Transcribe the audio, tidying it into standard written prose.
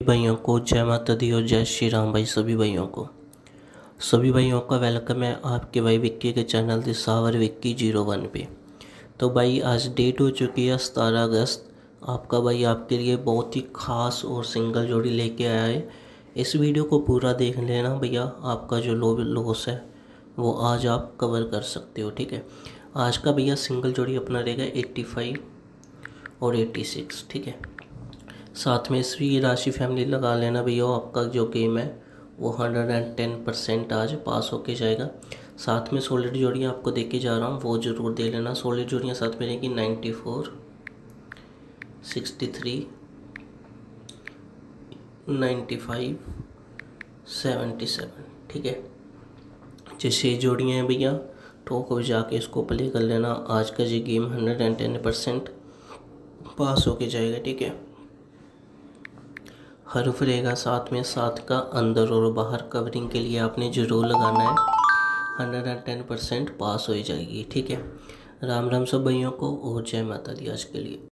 भाइयों को जय माता दी और जय श्री राम। भाई सभी भाइयों का वेलकम है आपके भाई विक्की के चैनल दिसावर विक्की 01 पे। तो भाई आज डेट हो चुकी है 17 अगस्त। आपका भाई आपके लिए बहुत ही ख़ास और सिंगल जोड़ी लेके आया है। इस वीडियो को पूरा देख लेना भैया, आपका जो लॉस है वो आज आप कवर कर सकते हो। ठीक है, आज का भैया सिंगल जोड़ी अपना रहेगा 85 और 86। ठीक है, साथ में श्री राशि फैमिली लगा लेना भैया। आपका जो गेम है वो 110% आज पास होके जाएगा। साथ में सॉलिड जोड़ियाँ आपको देके जा रहा हूँ, वो ज़रूर दे लेना। सॉलिड जोड़ियाँ साथ में रहेगी 94, 63, 95, 77। ठीक है, जैसे जोड़ियाँ हैं भैया ठोक बजा के इसको प्ले कर लेना। आज का ये गेम 110% पास होके जाएगा। ठीक है, हर्फ रहेगा साथ में, साथ का अंदर और बाहर कवरिंग के लिए आपने जरूर लगाना है। 110% पास हो जाएगी। ठीक है, राम राम सब भाइयों को और जय माता दी आज के लिए।